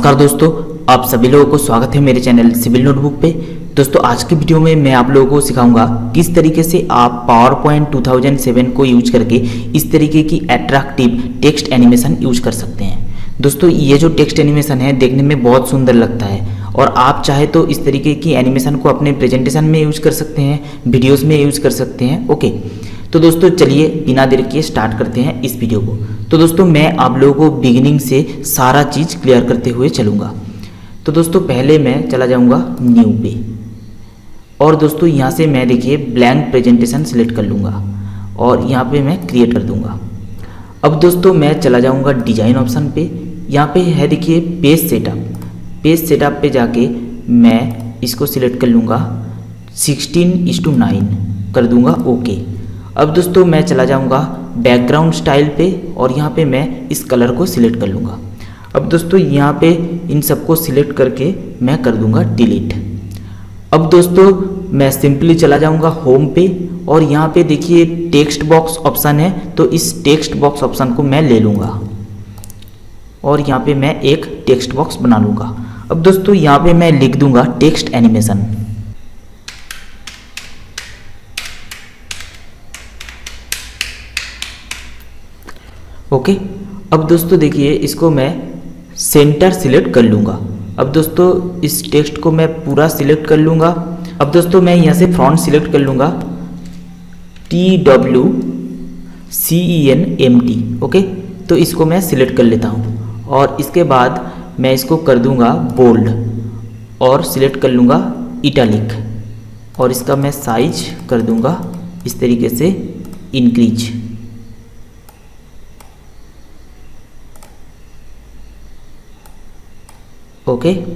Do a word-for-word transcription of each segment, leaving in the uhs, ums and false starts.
नमस्कार दोस्तों, आप सभी लोगों को स्वागत है मेरे चैनल सिविल नोटबुक पे। दोस्तों आज की वीडियो में मैं आप लोगों को सिखाऊंगा किस तरीके से आप PowerPoint two thousand seven को यूज करके इस तरीके की अट्रैक्टिव टेक्स्ट एनिमेशन यूज कर सकते हैं। दोस्तों ये जो टेक्स्ट एनिमेशन है देखने में बहुत सुंदर लगता है और आप चाहे तो इस तरीके की एनिमेशन को अपने प्रेजेंटेशन में यूज कर सकते हैं, वीडियोस में यूज कर सकते हैं। ओके, तो दोस्तों चलिए बिना देर किए स्टार्ट करते हैं इस वीडियो को। तो दोस्तों मैं आप लोगों को बिगिनिंग से सारा चीज़ क्लियर करते हुए चलूँगा। तो दोस्तों पहले मैं चला जाऊँगा न्यू पे और दोस्तों यहाँ से मैं देखिए ब्लैंक प्रेजेंटेशन सिलेक्ट कर लूँगा और यहाँ पे मैं क्रिएट कर दूँगा। अब दोस्तों मैं चला जाऊँगा डिजाइन ऑप्शन पे, यहाँ पे है देखिए पेज सेटअप। पेज सेटअप पे जाके मैं इसको सिलेक्ट कर लूँगा सिक्सटीन इस टू नाइन कर दूँगा ओके। अब दोस्तों मैं चला जाऊँगा बैकग्राउंड स्टाइल पे और यहाँ पे मैं इस कलर को सिलेक्ट कर लूँगा। अब दोस्तों यहाँ पे इन सबको सिलेक्ट करके मैं कर दूँगा डिलीट। अब दोस्तों मैं सिंपली चला जाऊँगा होम पे और यहाँ पे देखिए टेक्स्ट बॉक्स ऑप्शन है, तो इस टेक्स्ट बॉक्स ऑप्शन को मैं ले लूँगा और यहाँ पे मैं एक टेक्स्ट बॉक्स बना लूँगा। अब दोस्तों यहाँ पे मैं लिख दूँगा टेक्स्ट एनिमेशन। Okay okay. अब दोस्तों देखिए इसको मैं सेंटर सिलेक्ट कर लूँगा। अब दोस्तों इस टेक्स्ट को मैं पूरा सिलेक्ट कर लूँगा। अब दोस्तों मैं यहाँ से फ्रंट सिलेक्ट कर लूँगा T W C E N M T okay, तो इसको मैं सिलेक्ट कर लेता हूँ और इसके बाद मैं इसको कर दूँगा बोल्ड और सिलेक्ट कर लूँगा इटैलिक और इसका मैं साइज कर दूँगा इस तरीके से इंक्रीज। Okay okay.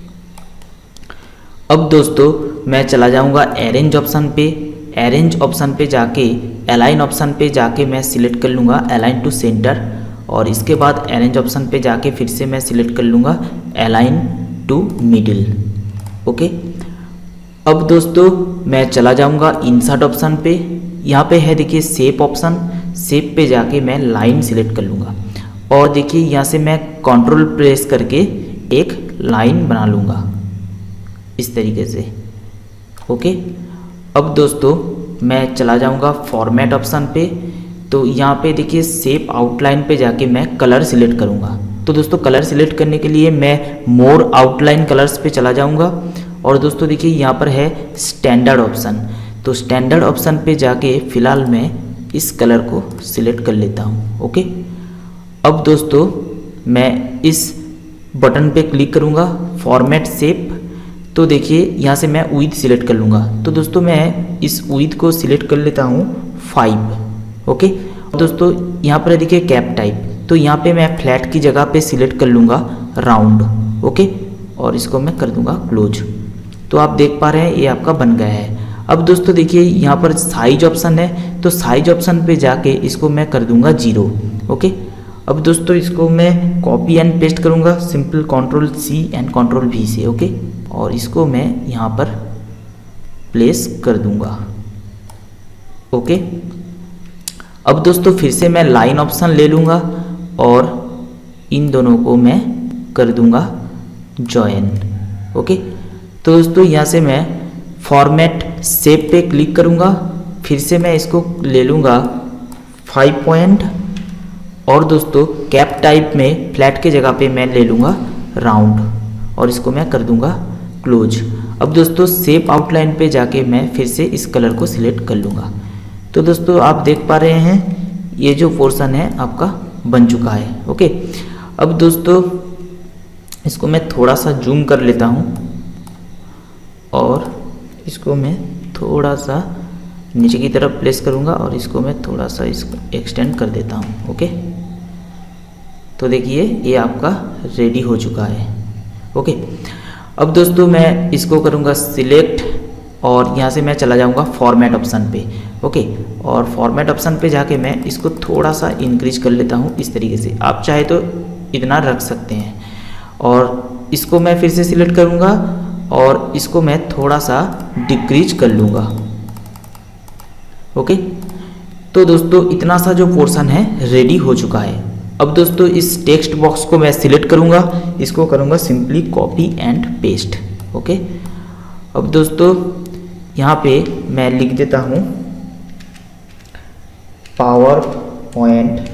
अब दोस्तों मैं चला जाऊंगा अरेंज ऑप्शन पे। अरेंज ऑप्शन पे जाके अलाइन ऑप्शन पे जाके मैं सिलेक्ट कर लूँगा अलाइन टू सेंटर और इसके बाद अरेंज ऑप्शन पे जाके फिर से मैं सिलेक्ट कर लूँगा अलाइन टू मिडिल। ओके, अब दोस्तों मैं चला जाऊंगा इंसर्ट ऑप्शन पे। यहाँ पे है देखिए शेप ऑप्शन, शेप पे जाके मैं लाइन सिलेक्ट कर लूँगा और देखिए यहाँ से मैं कंट्रोल प्रेस करके एक लाइन बना लूँगा इस तरीके से। ओके, अब दोस्तों मैं चला जाऊँगा फॉर्मेट ऑप्शन पे, तो यहाँ पे देखिए शेप आउटलाइन पे जाके मैं कलर सिलेक्ट करूँगा। तो दोस्तों कलर सिलेक्ट करने के लिए मैं मोर आउटलाइन कलर्स पे चला जाऊँगा और दोस्तों देखिए यहाँ पर है स्टैंडर्ड ऑप्शन, तो स्टैंडर्ड ऑप्शन पे जाके फ़िलहाल मैं इस कलर को सिलेक्ट कर लेता हूँ। ओके, अब दोस्तों मैं इस बटन पे क्लिक करूँगा फॉर्मेट शेप, तो देखिए यहाँ से मैं विड्थ सिलेक्ट कर लूँगा। तो दोस्तों मैं इस विड्थ को सिलेक्ट कर लेता हूँ फाइव। ओके, दोस्तों यहाँ पर देखिए कैप टाइप, तो यहाँ पे मैं फ्लैट की जगह पे सिलेक्ट कर लूँगा राउंड। ओके, और इसको मैं कर दूँगा क्लोज। तो आप देख पा रहे हैं ये आपका बन गया है। अब दोस्तों देखिए यहाँ पर साइज ऑप्शन है, तो साइज ऑप्शन पे जाके इसको मैं कर दूँगा जीरो। ओके, अब दोस्तों इसको मैं कॉपी एंड पेस्ट करूँगा simple control C and control V से। ओके, और इसको मैं यहाँ पर प्लेस कर दूँगा। ओके, अब दोस्तों फिर से मैं लाइन ऑप्शन ले लूँगा और इन दोनों को मैं कर दूँगा जॉइन। ओके, तो दोस्तों यहाँ से मैं फॉर्मेट शेप पे क्लिक करूँगा, फिर से मैं इसको ले लूँगा फाइव पॉइंट और दोस्तों कैप टाइप में फ्लैट के जगह पे मैं ले लूँगा राउंड और इसको मैं कर दूँगा क्लोज। अब दोस्तों शेप आउटलाइन पे जाके मैं फिर से इस कलर को सिलेक्ट कर लूँगा। तो दोस्तों आप देख पा रहे हैं ये जो पोर्शन है आपका बन चुका है। ओके, अब दोस्तों इसको मैं थोड़ा सा जूम कर लेता हूँ और इसको मैं थोड़ा सा नीचे की तरफ प्लेस करूँगा और इसको मैं थोड़ा सा इसको एक्सटेंड कर देता हूँ। ओके, तो देखिए ये आपका रेडी हो चुका है। ओके, अब दोस्तों मैं इसको करूँगा सिलेक्ट और यहाँ से मैं चला जाऊँगा फॉर्मेट ऑप्शन पे। ओके, और फॉर्मेट ऑप्शन पे जाके मैं इसको थोड़ा सा इंक्रीज कर लेता हूँ इस तरीके से। आप चाहे तो इतना रख सकते हैं और इसको मैं फिर से सिलेक्ट करूँगा और इसको मैं थोड़ा सा डिक्रीज कर लूँगा। ओके, तो दोस्तों इतना सा जो पोर्शन है रेडी हो चुका है। अब दोस्तों इस टेक्स्ट बॉक्स को मैं सिलेक्ट करूंगा, इसको करूंगा simply copy and paste. Okay, अब दोस्तों यहाँ पे मैं लिख देता हूँ PowerPoint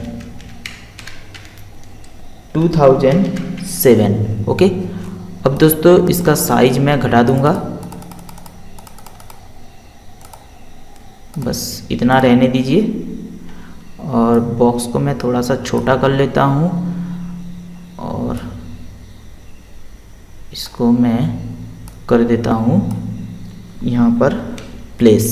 two thousand seven. Okay, अब दोस्तों इसका साइज मैं घटा दूंगा, बस इतना रहने दीजिए, और बॉक्स को मैं थोड़ा सा छोटा कर लेता हूँ और इसको मैं कर देता हूँ यहाँ पर प्लेस।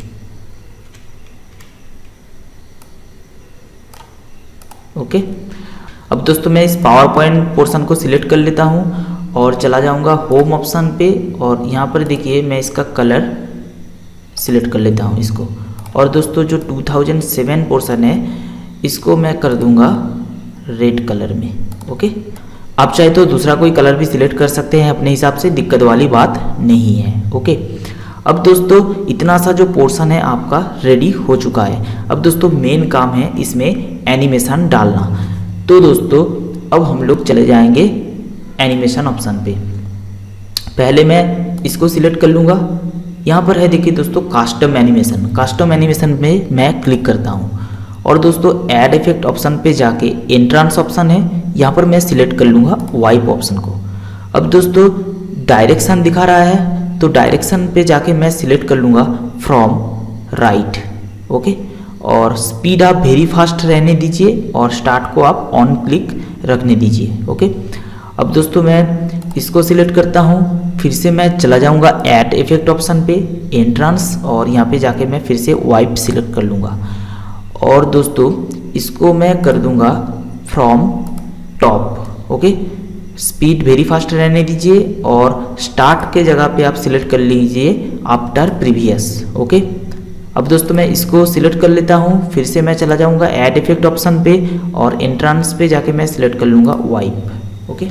ओके, अब दोस्तों मैं इस पावर पॉइंट पोर्शन को सिलेक्ट कर लेता हूँ और चला जाऊँगा होम ऑप्शन पे, और यहाँ पर देखिए मैं इसका कलर सिलेक्ट कर लेता हूँ इसको। और दोस्तों जो टू थाउजेंड सेवन पोर्शन है इसको मैं कर दूँगा रेड कलर में। ओके, आप चाहे तो दूसरा कोई कलर भी सिलेक्ट कर सकते हैं अपने हिसाब से, दिक्कत वाली बात नहीं है। ओके, अब दोस्तों इतना सा जो पोर्शन है आपका रेडी हो चुका है। अब दोस्तों मेन काम है इसमें एनिमेशन डालना। तो दोस्तों अब हम लोग चले जाएंगे एनिमेशन ऑप्शन पे। पहले मैं इसको सिलेक्ट कर लूँगा, यहाँ पर है देखिए दोस्तों कस्टम एनिमेशन। कस्टम एनिमेशन में मैं क्लिक करता हूँ और दोस्तों ऐड इफेक्ट ऑप्शन पे जाके एंट्रांस ऑप्शन है, यहाँ पर मैं सिलेक्ट कर लूँगा वाइप ऑप्शन को। अब दोस्तों डायरेक्शन दिखा रहा है, तो डायरेक्शन पे जाके मैं सिलेक्ट कर लूँगा फ्रॉम राइट। ओके, और स्पीड आप वेरी फास्ट रहने दीजिए और स्टार्ट को आप ऑन क्लिक रखने दीजिए। ओके, अब दोस्तों मैं इसको सिलेक्ट करता हूँ, फिर से मैं चला जाऊँगा ऐड इफेक्ट ऑप्शन पे एंट्रांस, और यहाँ पे जाके मैं फिर से वाइप सिलेक्ट कर लूँगा और दोस्तों इसको मैं कर दूँगा from top. Okay, speed very fast रहने दीजिए और स्टार्ट के जगह पे आप सिलेक्ट कर लीजिए आफ्टर प्रीवियस। ओके, अब दोस्तों मैं इसको सिलेक्ट कर लेता हूँ, फिर से मैं चला जाऊँगा ऐड इफेक्ट ऑप्शन पे और एंट्रांस पे जाके मैं सिलेक्ट कर लूँगा वाइप। ओके,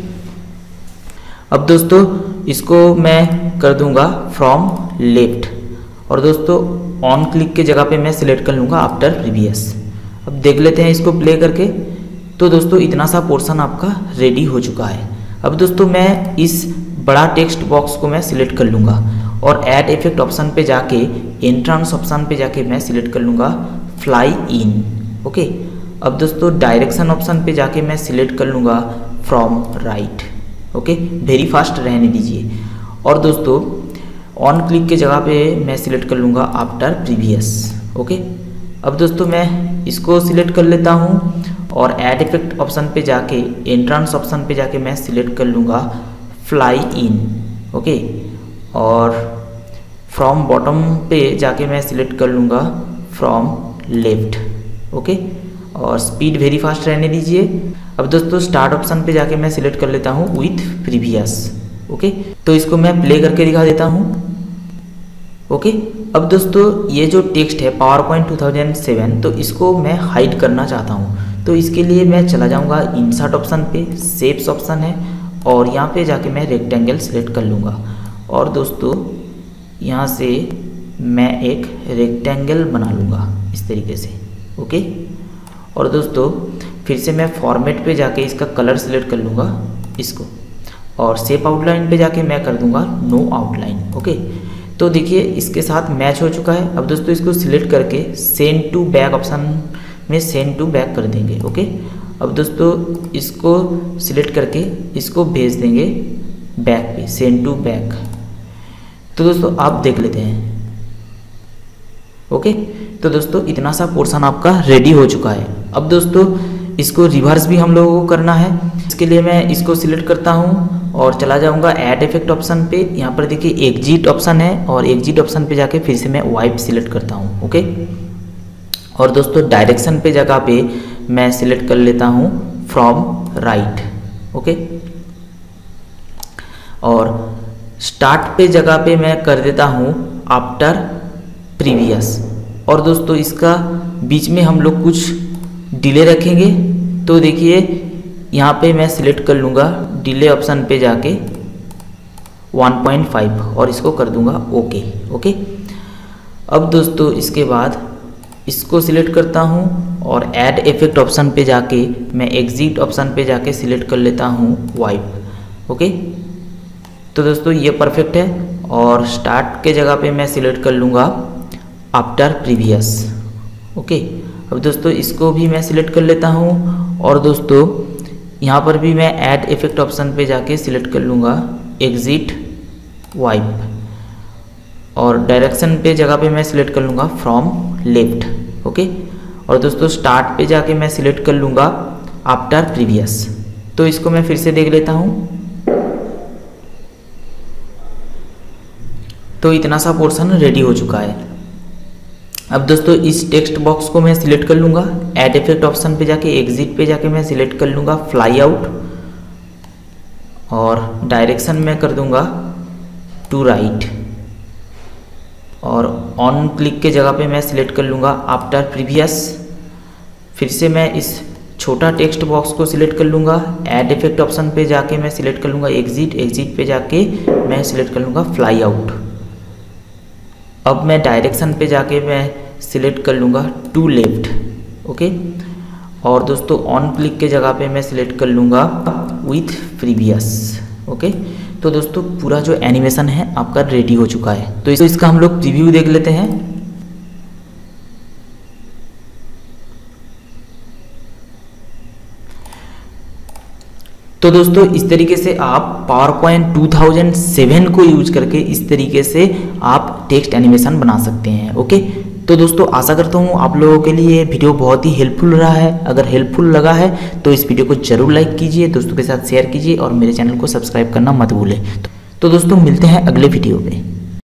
अब दोस्तों इसको मैं कर दूँगा फ्रॉम लेफ्ट, और दोस्तों ऑन क्लिक के जगह पे मैं सिलेक्ट कर लूँगा आफ्टर प्रीवियस। अब देख लेते हैं इसको प्ले करके। तो दोस्तों इतना सा पोर्शन आपका रेडी हो चुका है। अब दोस्तों मैं इस बड़ा टेक्स्ट बॉक्स को मैं सिलेक्ट कर लूँगा और ऐड इफेक्ट ऑप्शन पे जाके एंट्रांस ऑप्शन पे जाके मैं सिलेक्ट कर लूँगा फ्लाई इन। ओके, अब दोस्तों डायरेक्शन ऑप्शन पे जाके मैं सिलेक्ट कर लूँगा from right. Okay, very fast रहने दीजिए, और दोस्तों ऑन क्लिक के जगह पे मैं सिलेक्ट कर लूँगा आफ्टर प्रीवियस। ओके, अब दोस्तों मैं इसको सिलेक्ट कर लेता हूँ और ऐड इफेक्ट ऑप्शन पे जाके एंट्रांस ऑप्शन पे जाके मैं सिलेक्ट कर लूँगा फ्लाई इन। ओके, और फ्रॉम बॉटम पे जाके मैं सिलेक्ट कर लूँगा फ्रॉम लेफ्ट। ओके, और स्पीड वेरी फास्ट रहने दीजिए। अब दोस्तों स्टार्ट ऑप्शन पे जाके मैं सिलेक्ट कर लेता हूँ विथ प्रीवियस। ओके, तो इसको मैं प्ले करके दिखा देता हूँ। ओके, अब दोस्तों ये जो टेक्स्ट है PowerPoint two thousand seven, तो इसको मैं हाइड करना चाहता हूँ। तो इसके लिए मैं चला जाऊँगा इंसर्ट ऑप्शन पे, शेप्स ऑप्शन है, और यहाँ पे जाके मैं रेक्टेंगल सेलेक्ट कर लूँगा, और दोस्तों यहाँ से मैं एक रेक्टेंगल बना लूँगा इस तरीके से। ओके, और दोस्तों फिर से मैं फॉर्मेट पे जाके इसका कलर सेलेक्ट कर लूँगा इसको, और शेप आउटलाइन पे जाके मैं कर दूँगा नो आउटलाइन। ओके, तो देखिए इसके साथ मैच हो चुका है। अब दोस्तों इसको सिलेक्ट करके सेंड टू बैक ऑप्शन में सेंड टू बैक कर देंगे। ओके, अब दोस्तों इसको सिलेक्ट करके इसको भेज देंगे बैक पे, सेंड टू बैक। तो दोस्तों आप देख लेते हैं। ओके, तो दोस्तों इतना सा पोर्शन आपका रेडी हो चुका है। अब दोस्तों इसको रिवर्स भी हम लोगों को करना है। इसके लिए मैं इसको सिलेक्ट करता हूँ और चला जाऊँगा ऐड इफेक्ट ऑप्शन पे। यहाँ पर देखिए एग्जिट ऑप्शन है, और एग्जिट ऑप्शन पे जाके फिर से मैं वाइप सिलेक्ट करता हूँ। ओके, और दोस्तों डायरेक्शन पे जगह पे मैं सिलेक्ट कर लेता हूँ फ्रॉम राइट। ओके, और स्टार्ट पे जगह पे मैं कर देता हूँ आफ्टर प्रीवियस, और दोस्तों इसका बीच में हम लोग कुछ डिले रखेंगे। तो देखिए यहाँ पे मैं सिलेक्ट कर लूँगा डिले ऑप्शन पे जाके वन पॉइंट फाइव और इसको कर दूँगा ओके। ओके, अब दोस्तों इसके बाद इसको सिलेक्ट करता हूँ और ऐड इफेक्ट ऑप्शन पे जाके मैं एग्जिट ऑप्शन पे जाके सिलेक्ट कर लेता हूँ वाइप। ओके, तो दोस्तों ये परफेक्ट है। और स्टार्ट के जगह पे मैं सिलेक्ट कर लूँगा आफ्टर प्रीवियस। ओके, अब दोस्तों इसको भी मैं सिलेक्ट कर लेता हूँ और दोस्तों यहाँ पर भी मैं ऐड इफेक्ट ऑप्शन पे जाके सिलेक्ट कर लूँगा एग्जिट वाइप और डायरेक्शन पे जगह पे मैं सिलेक्ट कर लूँगा फ्रॉम लेफ्ट। ओके, और दोस्तों स्टार्ट पे जाके मैं सिलेक्ट कर लूँगा आफ्टर प्रीवियस। तो इसको मैं फिर से देख लेता हूँ। तो इतना सा पोर्शन रेडी हो चुका है। अब दोस्तों इस टेक्स्ट बॉक्स को मैं सिलेक्ट कर लूँगा, ऐड इफेक्ट ऑप्शन पे जाके एग्जिट पे जाके मैं सिलेक्ट कर लूँगा फ्लाई आउट और डायरेक्शन में कर दूँगा टू राइट और ऑन क्लिक के जगह पे मैं सिलेक्ट कर लूँगा आफ्टर प्रीवियस। फिर से मैं इस छोटा टेक्स्ट बॉक्स को सिलेक्ट कर लूँगा, ऐड इफेक्ट ऑप्शन पे जाके मैं सिलेक्ट कर लूँगा एग्जिट, एग्जिट पे जाके मैं सिलेक्ट कर लूँगा फ्लाई आउट। अब मैं डायरेक्शन पे जाके मैं सिलेक्ट कर लूँगा टू लेफ्ट। ओके, और दोस्तों ऑन क्लिक के जगह पे मैं सिलेक्ट कर लूँगा विथ प्रीवियस। ओके, तो दोस्तों पूरा जो एनिमेशन है आपका रेडी हो चुका है। तो इसका हम लोग प्रीव्यू देख लेते हैं। तो दोस्तों इस तरीके से आप PowerPoint two thousand seven को यूज करके इस तरीके से आप टेक्स्ट एनिमेशन बना सकते हैं। ओके, तो दोस्तों आशा करता हूँ आप लोगों के लिए वीडियो बहुत ही हेल्पफुल रहा है। अगर हेल्पफुल लगा है तो इस वीडियो को जरूर लाइक कीजिए, दोस्तों के साथ शेयर कीजिए और मेरे चैनल को सब्सक्राइब करना मत भूलें। तो दोस्तों मिलते हैं अगले वीडियो में।